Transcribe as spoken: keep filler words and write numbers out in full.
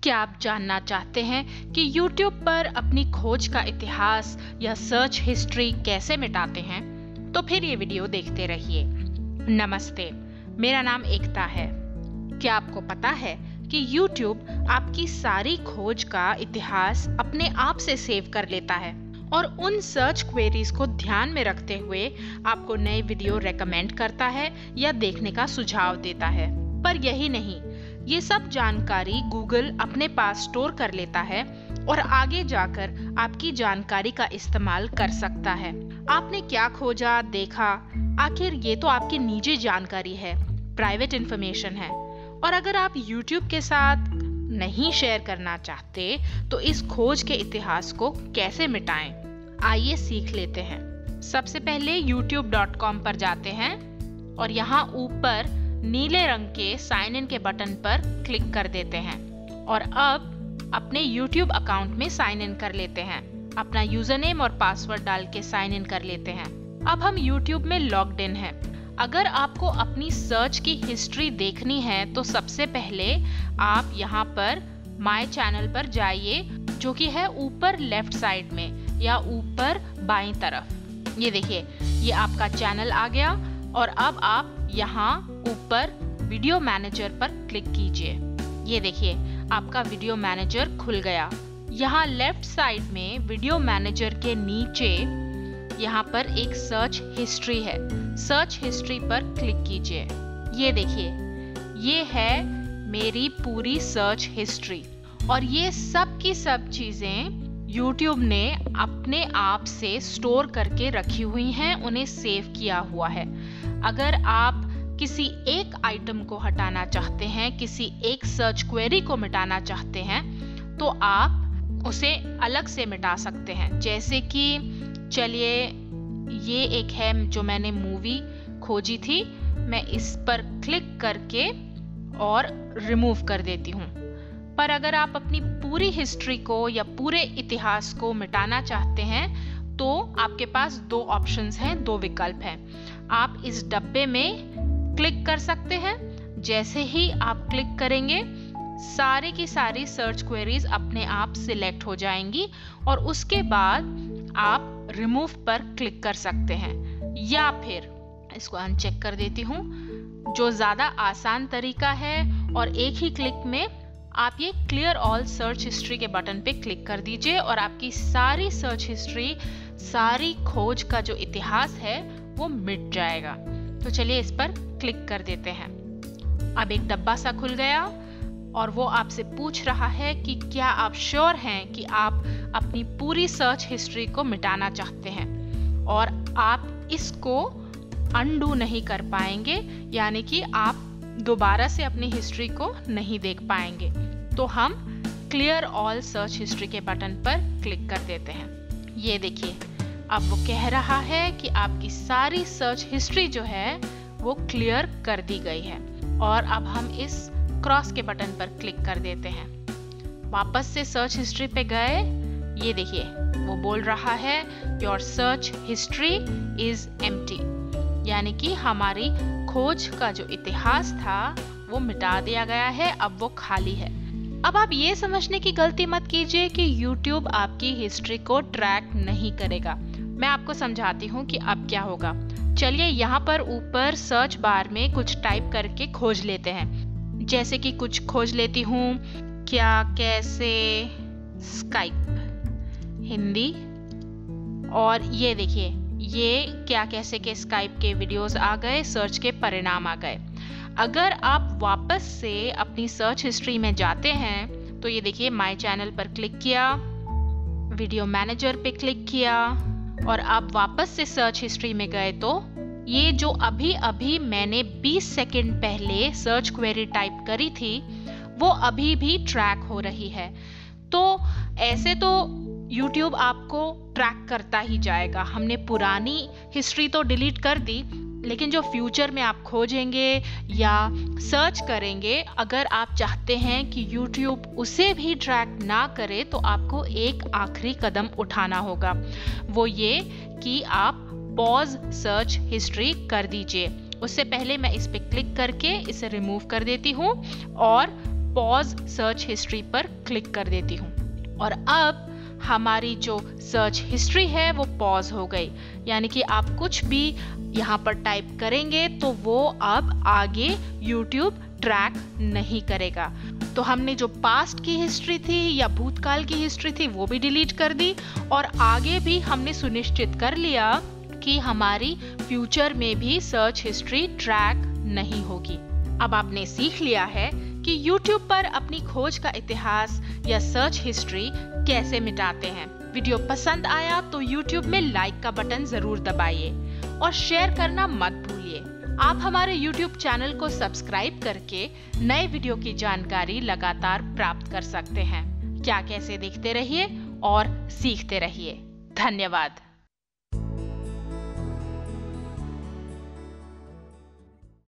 क्या आप जानना चाहते हैं कि YouTube पर अपनी खोज का इतिहास या सर्च हिस्ट्री कैसे मिटाते हैं? तो फिर ये वीडियो देखते रहिए। नमस्ते, मेरा नाम एकता है। क्या आपको पता है कि YouTube आपकी सारी खोज का इतिहास अपने आप से सेव कर लेता है और उन सर्च क्वेरीज को ध्यान में रखते हुए आपको नए वीडियो रेकमेंड करता है या देखने का सुझाव देता है। पर यही नहीं, ये सब जानकारी गूगल अपने पास स्टोर कर लेता है और आगे जाकर आपकी जानकारी का इस्तेमाल कर सकता है। आपने क्या खोजा, देखा, आखिर ये तो आपकी निजी जानकारी है, प्राइवेट इंफॉर्मेशन है। और अगर आप YouTube के साथ नहीं शेयर करना चाहते तो इस खोज के इतिहास को कैसे मिटाएं? आइए सीख लेते हैं। सबसे पहले यूट्यूब डॉट कॉम पर जाते हैं और यहाँ ऊपर नीले रंग के साइन इन के बटन पर क्लिक कर देते हैं और अब अपने YouTube अकाउंट में साइन इन कर लेते हैं। अपना यूजर नेम और पासवर्ड डाल के साइन इन कर लेते हैं। अब हम YouTube में लॉग्ड इन हैं। अगर आपको अपनी सर्च की हिस्ट्री देखनी है तो सबसे पहले आप यहाँ पर माय चैनल पर जाइए, जो कि है ऊपर लेफ्ट साइड में या ऊपर बाईं तरफ। ये देखिए, ये आपका चैनल आ गया और अब आप यहाँ ऊपर वीडियो मैनेजर पर क्लिक कीजिए। ये देखिए, आपका वीडियो मैनेजर खुल गया। यहाँ लेफ्ट साइड में वीडियो मैनेजर के नीचे यहाँ पर एक सर्च हिस्ट्री है। सर्च हिस्ट्री पर क्लिक कीजिए। ये देखिए, ये है मेरी पूरी सर्च हिस्ट्री और ये सब की सब चीजें YouTube ने अपने आप से स्टोर करके रखी हुई हैं, उन्हें सेव किया हुआ है। अगर आप किसी एक आइटम को हटाना चाहते हैं, किसी एक सर्च क्वेरी को मिटाना चाहते हैं, तो आप उसे अलग से मिटा सकते हैं। जैसे कि चलिए, ये एक है जो मैंने मूवी खोजी थी, मैं इस पर क्लिक करके और रिमूव कर देती हूँ। पर अगर आप अपनी पूरी हिस्ट्री को या पूरे इतिहास को मिटाना चाहते हैं तो आपके पास दो ऑप्शंस हैं, दो विकल्प हैं। आप इस डब्बे में क्लिक कर सकते हैं। जैसे ही आप क्लिक करेंगे, सारे की सारी सर्च क्वेरीज अपने आप सिलेक्ट हो जाएंगी और उसके बाद आप रिमूव पर क्लिक कर सकते हैं। या फिर इसको अनचेक कर देती हूँ, जो ज़्यादा आसान तरीका है और एक ही क्लिक में आप ये क्लियर ऑल सर्च हिस्ट्री के बटन पे क्लिक कर दीजिए और आपकी सारी सर्च हिस्ट्री, सारी खोज का जो इतिहास है वो मिट जाएगा। तो चलिए इस पर क्लिक कर देते हैं। अब एक डब्बा सा खुल गया और वो आपसे पूछ रहा है कि क्या आप श्योर हैं कि आप अपनी पूरी सर्च हिस्ट्री को मिटाना चाहते हैं और आप इसको अनडू नहीं कर पाएंगे, यानी कि आप दोबारा से अपनी हिस्ट्री को नहीं देख पाएंगे। तो हम क्लियर ऑल सर्च हिस्ट्री के बटन पर क्लिक कर देते हैं। ये देखिए, अब वो कह रहा है कि आपकी सारी सर्च हिस्ट्री जो है वो क्लियर कर दी गई है। और अब हम इस क्रॉस के बटन पर क्लिक कर देते हैं। वापस से सर्च हिस्ट्री पे गए, ये देखिए, वो बोल रहा है your search history is empty, यानी कि हमारी खोज का जो इतिहास था वो मिटा दिया गया है, अब वो खाली है। अब आप ये समझने की गलती मत कीजिए कि YouTube आपकी हिस्ट्री को ट्रैक नहीं करेगा। मैं आपको समझाती हूँ कि अब क्या होगा। चलिए यहाँ पर ऊपर सर्च बार में कुछ टाइप करके खोज लेते हैं। जैसे कि कुछ खोज लेती हूँ, क्या, कैसे, स्काइप हिंदी, और ये देखिए, ये क्या कैसे के स्काइप के वीडियोस आ गए, सर्च के परिणाम आ गए। अगर आप वापस से अपनी सर्च हिस्ट्री में जाते हैं तो ये देखिए, माय चैनल पर क्लिक किया, वीडियो मैनेजर पे क्लिक किया और आप वापस से सर्च हिस्ट्री में गए तो ये जो अभी अभी मैंने बीस सेकंड पहले सर्च क्वेरी टाइप करी थी वो अभी भी ट्रैक हो रही है। तो ऐसे तो YouTube आपको ट्रैक करता ही जाएगा। हमने पुरानी हिस्ट्री तो डिलीट कर दी, लेकिन जो फ्यूचर में आप खोजेंगे या सर्च करेंगे, अगर आप चाहते हैं कि YouTube उसे भी ट्रैक ना करे तो आपको एक आखिरी कदम उठाना होगा। वो ये कि आप पॉज सर्च हिस्ट्री कर दीजिए। उससे पहले मैं इस पे क्लिक करके इसे रिमूव कर देती हूँ और पॉज सर्च हिस्ट्री पर क्लिक कर देती हूँ और अब हमारी जो सर्च हिस्ट्री है वो पॉज हो गई। यानी कि आप कुछ भी यहाँ पर टाइप करेंगे तो वो अब आगे YouTube ट्रैक नहीं करेगा। तो हमने जो पास्ट की हिस्ट्री थी या भूतकाल की हिस्ट्री थी वो भी डिलीट कर दी और आगे भी हमने सुनिश्चित कर लिया कि हमारी फ्यूचर में भी सर्च हिस्ट्री ट्रैक नहीं होगी। अब आपने सीख लिया है कि YouTube पर अपनी खोज का इतिहास या सर्च हिस्ट्री कैसे मिटाते हैं। वीडियो पसंद आया तो YouTube में लाइक का बटन जरूर दबाइए और शेयर करना मत भूलिए। आप हमारे YouTube चैनल को सब्सक्राइब करके नए वीडियो की जानकारी लगातार प्राप्त कर सकते हैं। क्या कैसे देखते रहिए और सीखते रहिए। धन्यवाद।